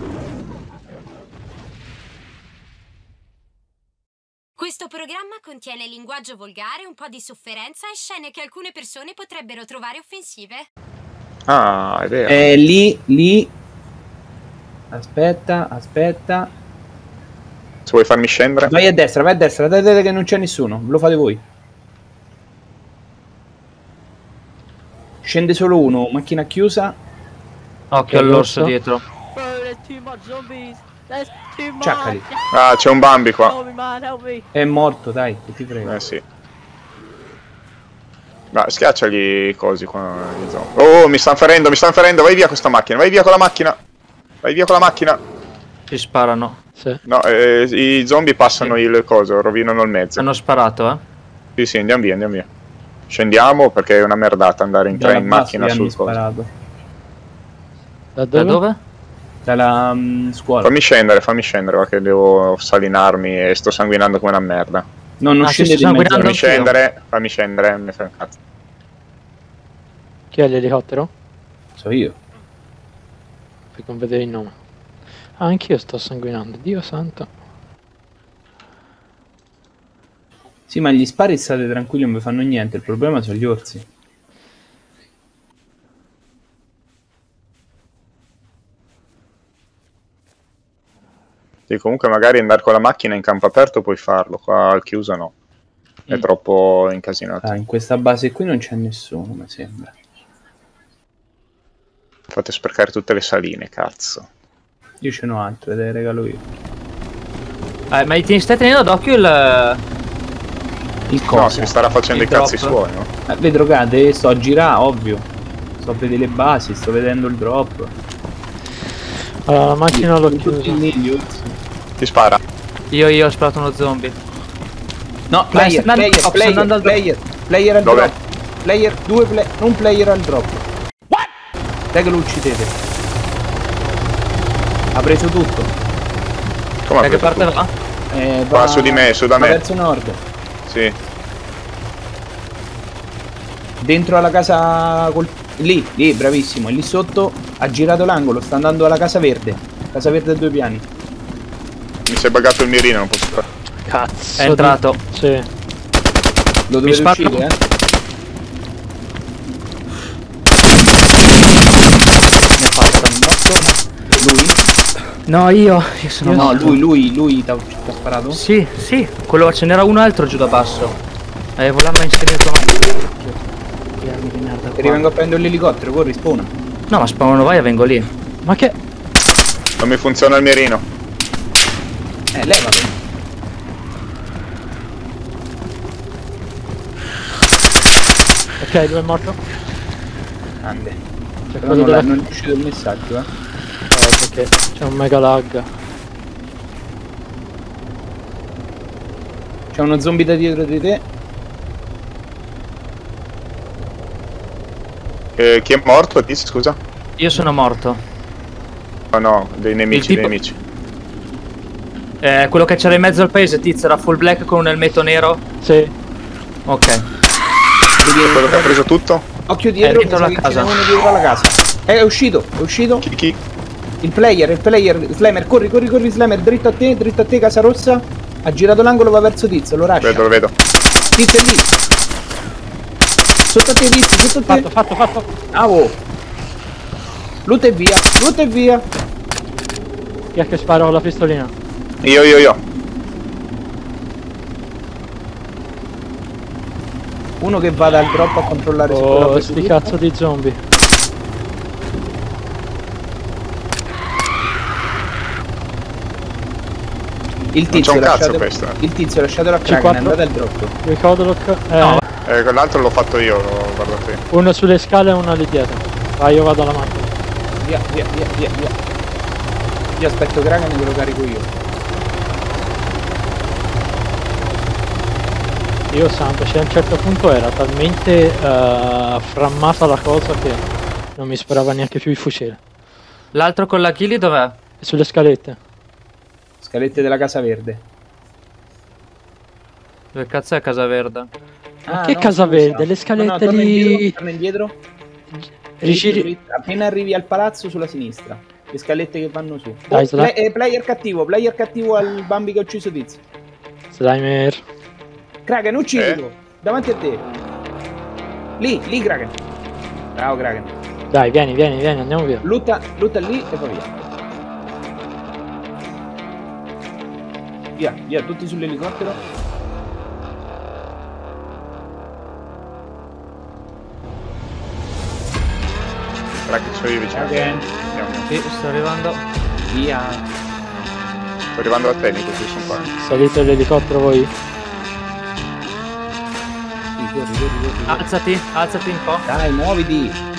Questo programma contiene linguaggio volgare, un po' di sofferenza e scene che alcune persone potrebbero trovare offensive. Ah, è vero. Lì. Aspetta. Se vuoi farmi scendere. Vai a destra, dai che non c'è nessuno, ve lo fate voi. Scende solo uno, macchina chiusa. Occhio all'orso dietro. Ciaccali. Ah, c'è un Bambi qua. È morto, dai, che ti prego. Sì. Ma schiacciagli i cosi qua. Oh, mi stanno ferendo, vai via questa macchina, vai via con la macchina. Ci sparano. Sì. No, i zombie passano il coso, rovinano il mezzo. Hanno sparato, Sì, andiamo via. Scendiamo perché è una merdata andare in tre in macchina sul coso. Da dove? Dalla scuola. Fammi scendere, va che devo salinarmi e sto sanguinando come una merda. No, non scendete in mezzo. Fammi scendere, mi fai un cazzo. Chi è l'elicottero? So io. Per non vedere il nome. Ah, anch'io sto sanguinando, Dio santo. Sì, ma gli spari state tranquilli, non vi fanno niente, il problema sono gli orsi. Sì, comunque magari andare con la macchina in campo aperto puoi farlo, qua al chiuso no. È troppo incasinato. Ah, in questa base qui non c'è nessuno, mi sembra. Fate sprecare tutte le saline, cazzo. Io ce n'ho altre, te le regalo io. Ma ti stai tenendo d'occhio il coso? No, si starà facendo i cazzi suoi, no? Vedo drogate, sto a girare, ovvio. Sto a vedere le basi, sto vedendo il drop. Allora, la macchina l'ho chiusa. Ti spara. Io ho sparato uno zombie. No, player al drop. Player, un player al drop. What? Dai che lo uccidete. Ha preso tutto. Come da che parte va? Va su di me, su da me. Verso nord. Sì. Dentro alla casa lì, bravissimo, lì sotto ha girato l'angolo, sta andando alla casa verde. Casa verde a 2 piani. Mi si è buggato il mirino, non posso fare. Cazzo. È entrato. Sì. Lo dovete uccidere, Ne ha fatto un morto. Lui? No, io sono morto. No, lui ti ha sparato? Sì, quello ce n'era un altro giù da basso. Volava inserire tua macchina. Ti rivengo a prendere l'elicottero, corri, spawna. No, ma spawnano vai e vengo lì. Ma che? Non mi funziona il mirino. Levalo. Ok, lui è morto. Grande. Però non è uscito il messaggio, perché c'è un mega lag. C'è uno zombie da dietro di te. Chi è morto? Ti scusa? Io sono morto. No, dei nemici, Quello che c'era in mezzo al paese, tizio, era full black con un elmetto nero? Sì. Ok. Quello che ha preso tutto? Occhio dietro, dentro la casa. uno dietro alla casa. È uscito. Chi? Il player, Slammer, corri, Slammer, dritto a te, casa rossa. Ha girato l'angolo, va verso Tizio, lo lascia. Lo vedo. Tizio è lì. Sotto a te, Tizio, sotto a te. Fatto. Ah, oh. Loot e via. Chi è che spara con la pistolina? Io. Uno che va dal drop a controllare se quello ha sti cazzo di zombie. Il tizio questo. lasciatelo a Kraken, è andato al drop. Ricordalo che... No, quell'altro l'ho fatto io, l'ho guardato io. Uno sulle scale e uno lì dietro. Vai, io vado alla macchina. Via. Io aspetto Kraken e me lo carico io. Io santo, cioè a un certo punto era talmente frammata la cosa che non mi sparava neanche più il fucile. L'altro con la kill dov'è? È sulle scalette. Scalette della casa verde. Dove cazzo è casa verde? Ma che casa verde? Le scalette torna lì... Torna indietro. Rigiri... Appena arrivi al palazzo sulla sinistra. Le scalette che vanno su. Dai, Player cattivo al Bambi che ha ucciso Tizio. Slimer. Kraken, uccidilo! Davanti a te! Lì, Kraken! Bravo Kraken! Dai, vieni, andiamo via. Lutta lì e poi via. Via, tutti sull'elicottero. Guarda che sono io vicino. Kraken. Andiamo. Sì, sto arrivando. Via. Sto arrivando da te, Nico, ci sono qua. Salite l'elicottero voi? Sì, corri. Alzati un po'. Dai, muoviti!